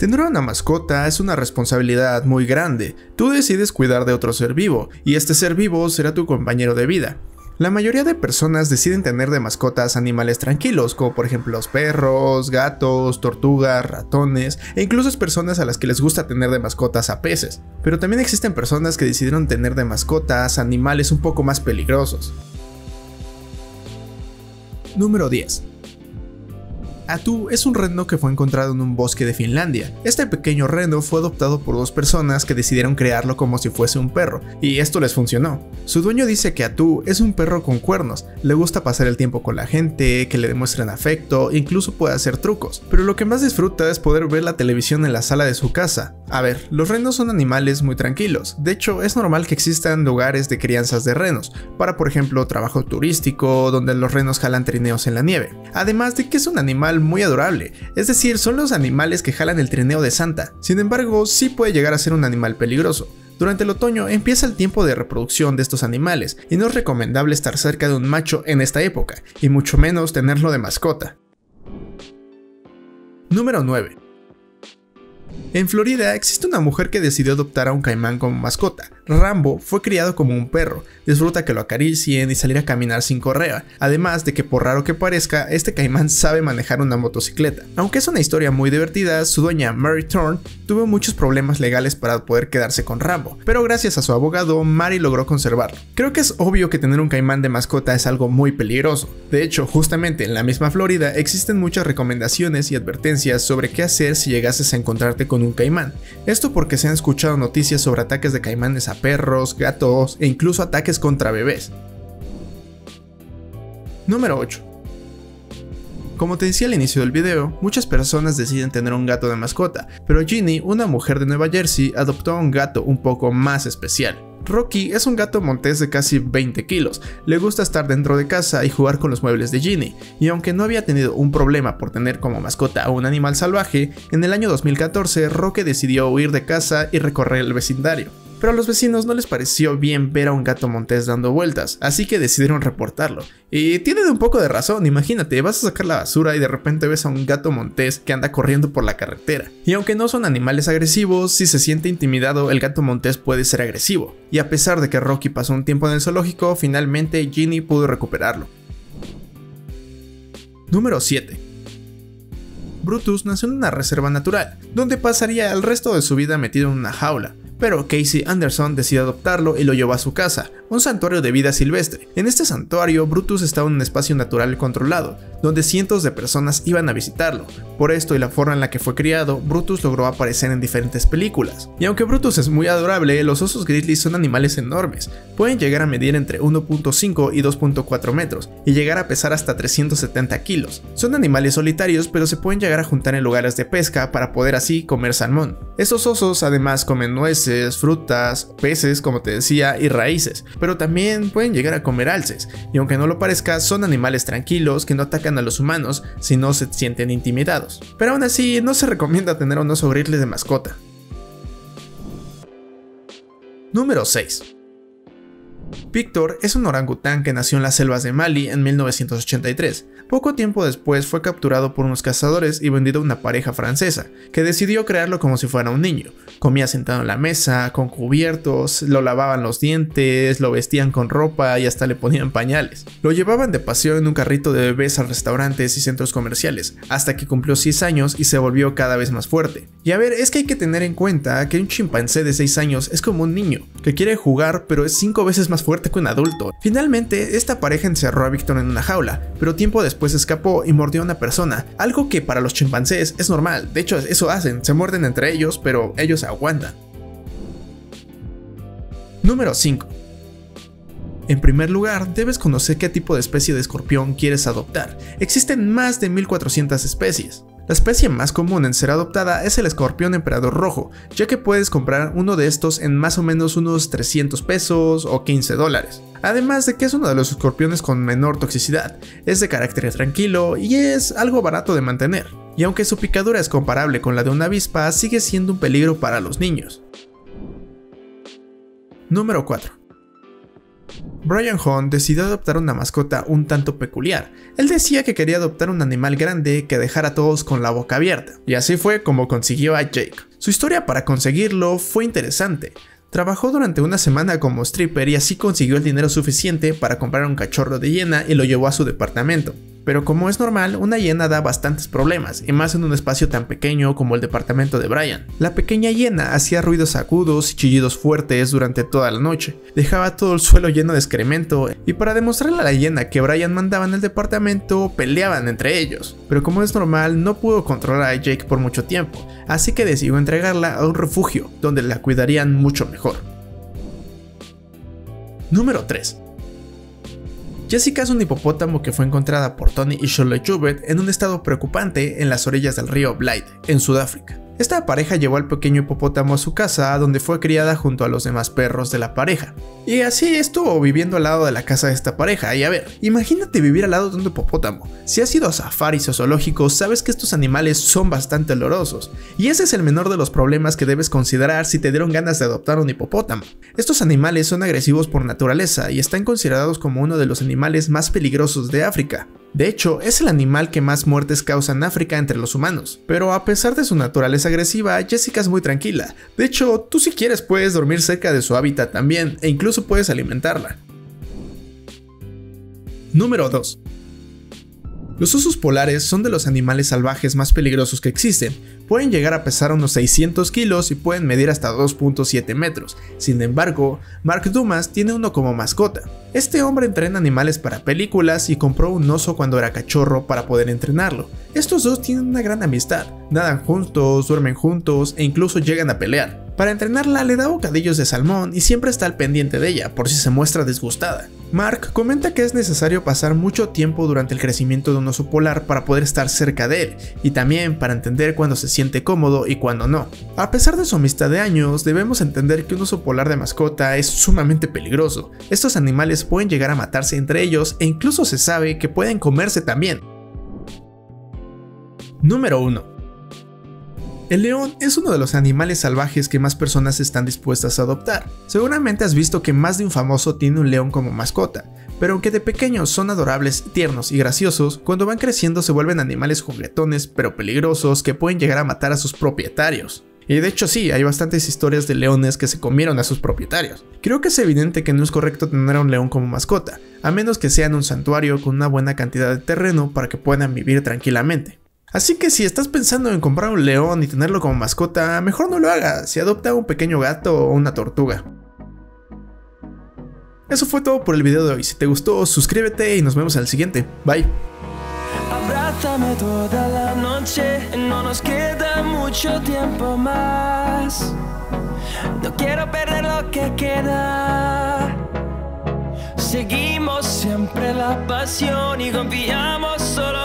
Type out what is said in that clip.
Tener una mascota es una responsabilidad muy grande. Tú decides cuidar de otro ser vivo, y este ser vivo será tu compañero de vida. La mayoría de personas deciden tener de mascotas animales tranquilos, como por ejemplo los perros, gatos, tortugas, ratones, e incluso es personas a las que les gusta tener de mascotas a peces. Pero también existen personas que decidieron tener de mascotas animales un poco más peligrosos. Número 10. Atu es un reno que fue encontrado en un bosque de Finlandia. Este pequeño reno fue adoptado por dos personas que decidieron crearlo como si fuese un perro, y esto les funcionó. Su dueño dice que Atu es un perro con cuernos, le gusta pasar el tiempo con la gente, que le demuestren afecto, e incluso puede hacer trucos, pero lo que más disfruta es poder ver la televisión en la sala de su casa. A ver, los renos son animales muy tranquilos, de hecho es normal que existan lugares de crianzas de renos, para por ejemplo trabajo turístico, donde los renos jalan trineos en la nieve, además de que es un animal muy adorable, es decir, son los animales que jalan el trineo de Santa. Sin embargo, sí puede llegar a ser un animal peligroso. Durante el otoño empieza el tiempo de reproducción de estos animales, y no es recomendable estar cerca de un macho en esta época, y mucho menos tenerlo de mascota. Número 9. En Florida existe una mujer que decidió adoptar a un caimán como mascota. Rambo fue criado como un perro, disfruta que lo acaricien y salir a caminar sin correa, además de que por raro que parezca, este caimán sabe manejar una motocicleta. Aunque es una historia muy divertida, su dueña Mary Thorne tuvo muchos problemas legales para poder quedarse con Rambo, pero gracias a su abogado, Mary logró conservarlo. Creo que es obvio que tener un caimán de mascota es algo muy peligroso. De hecho, justamente en la misma Florida existen muchas recomendaciones y advertencias sobre qué hacer si llegases a encontrarte con un caimán. Esto porque se han escuchado noticias sobre ataques de caimanes a perros, gatos e incluso ataques contra bebés. Número 8. Como te decía al inicio del video, muchas personas deciden tener un gato de mascota, pero Ginny, una mujer de Nueva Jersey, adoptó a un gato un poco más especial. Rocky es un gato montés de casi 20 kilos, le gusta estar dentro de casa y jugar con los muebles de Ginny, y aunque no había tenido un problema por tener como mascota a un animal salvaje, en el año 2014 Rocky decidió huir de casa y recorrer el vecindario. Pero a los vecinos no les pareció bien ver a un gato montés dando vueltas, así que decidieron reportarlo. Y tienen un poco de razón, imagínate, vas a sacar la basura y de repente ves a un gato montés que anda corriendo por la carretera. Y aunque no son animales agresivos, si se siente intimidado, el gato montés puede ser agresivo. Y a pesar de que Rocky pasó un tiempo en el zoológico, finalmente Ginny pudo recuperarlo. Número 7. Brutus nació en una reserva natural, donde pasaría el resto de su vida metido en una jaula. Pero Casey Anderson decidió adoptarlo y lo llevó a su casa, un santuario de vida silvestre. En este santuario, Brutus estaba en un espacio natural controlado, donde cientos de personas iban a visitarlo. Por esto y la forma en la que fue criado, Brutus logró aparecer en diferentes películas. Y aunque Brutus es muy adorable, los osos grizzly son animales enormes. Pueden llegar a medir entre 1.5 y 2.4 metros, y llegar a pesar hasta 370 kilos. Son animales solitarios, pero se pueden llegar a juntar en lugares de pesca para poder así comer salmón. Estos osos además comen nueces, frutas, peces como te decía y raíces, pero también pueden llegar a comer alces, y aunque no lo parezca son animales tranquilos que no atacan a los humanos si no se sienten intimidados, pero aún así no se recomienda tener a un oso grizzly de mascota. Número 6. Víctor es un orangután que nació en las selvas de Mali en 1983. Poco tiempo después fue capturado por unos cazadores y vendido a una pareja francesa, que decidió crearlo como si fuera un niño. Comía sentado en la mesa, con cubiertos, lo lavaban los dientes, lo vestían con ropa y hasta le ponían pañales. Lo llevaban de paseo en un carrito de bebés a restaurantes y centros comerciales, hasta que cumplió 6 años y se volvió cada vez más fuerte. Y a ver, es que hay que tener en cuenta que un chimpancé de 6 años es como un niño, que quiere jugar pero es 5 veces más fuerte que un adulto. Finalmente, esta pareja encerró a Víctor en una jaula, pero tiempo después escapó y mordió a una persona, algo que para los chimpancés es normal. De hecho, eso hacen, se muerden entre ellos, pero ellos aguantan. Número 5. En primer lugar, debes conocer qué tipo de especie de escorpión quieres adoptar. Existen más de 1400 especies. La especie más común en ser adoptada es el escorpión emperador rojo, ya que puedes comprar uno de estos en más o menos unos 300 pesos o 15 dólares. Además de que es uno de los escorpiones con menor toxicidad, es de carácter tranquilo y es algo barato de mantener. Y aunque su picadura es comparable con la de una avispa, sigue siendo un peligro para los niños. Número 4. Brian Hunt decidió adoptar una mascota un tanto peculiar. Él decía que quería adoptar un animal grande que dejara a todos con la boca abierta, y así fue como consiguió a Jake. Su historia para conseguirlo fue interesante. Trabajó durante una semana como stripper y así consiguió el dinero suficiente para comprar un cachorro de hiena y lo llevó a su departamento. Pero como es normal, una hiena da bastantes problemas, y más en un espacio tan pequeño como el departamento de Brian. La pequeña hiena hacía ruidos agudos y chillidos fuertes durante toda la noche, dejaba todo el suelo lleno de excremento, y para demostrarle a la hiena que Brian mandaba en el departamento, peleaban entre ellos. Pero como es normal, no pudo controlar a Jake por mucho tiempo, así que decidió entregarla a un refugio, donde la cuidarían mucho mejor. Número 3. Jessica es un hipopótamo que fue encontrada por Tony y Shirley Joubert en un estado preocupante en las orillas del río Blythe, en Sudáfrica. Esta pareja llevó al pequeño hipopótamo a su casa, donde fue criada junto a los demás perros de la pareja. Y así estuvo viviendo al lado de la casa de esta pareja. Y a ver, imagínate vivir al lado de un hipopótamo. Si has ido a safaris o zoológicos, sabes que estos animales son bastante olorosos. Y ese es el menor de los problemas que debes considerar si te dieron ganas de adoptar un hipopótamo. Estos animales son agresivos por naturaleza y están considerados como uno de los animales más peligrosos de África. De hecho, es el animal que más muertes causa en África entre los humanos. Pero a pesar de su naturaleza agresiva, Jessica es muy tranquila. De hecho, tú si quieres puedes dormir cerca de su hábitat también, e incluso puedes alimentarla. Número 2. Los osos polares son de los animales salvajes más peligrosos que existen. Pueden llegar a pesar unos 600 kilos y pueden medir hasta 2.7 metros. Sin embargo, Mark Dumas tiene uno como mascota. Este hombre entrena animales para películas y compró un oso cuando era cachorro para poder entrenarlo. Estos dos tienen una gran amistad, nadan juntos, duermen juntos e incluso llegan a pelear. Para entrenarla le da bocadillos de salmón y siempre está al pendiente de ella por si se muestra disgustada. Mark comenta que es necesario pasar mucho tiempo durante el crecimiento de un oso polar para poder estar cerca de él y también para entender cuándo se siente cómodo y cuándo no. A pesar de su amistad de años, debemos entender que un oso polar de mascota es sumamente peligroso. Estos animales pueden llegar a matarse entre ellos e incluso se sabe que pueden comerse también. Número 1. El león es uno de los animales salvajes que más personas están dispuestas a adoptar. Seguramente has visto que más de un famoso tiene un león como mascota, pero aunque de pequeños son adorables, tiernos y graciosos, cuando van creciendo se vuelven animales juguetones pero peligrosos que pueden llegar a matar a sus propietarios. Y de hecho sí, hay bastantes historias de leones que se comieron a sus propietarios. Creo que es evidente que no es correcto tener a un león como mascota, a menos que sea en un santuario con una buena cantidad de terreno para que puedan vivir tranquilamente. Así que si estás pensando en comprar un león y tenerlo como mascota, mejor no lo hagas y adopta un pequeño gato o una tortuga. Eso fue todo por el video de hoy. Si te gustó, suscríbete y nos vemos en el siguiente. Bye. Abrázame toda la noche, no nos queda mucho tiempo más. No quiero perder lo que queda. Seguimos siempre la pasión y confiamos solo.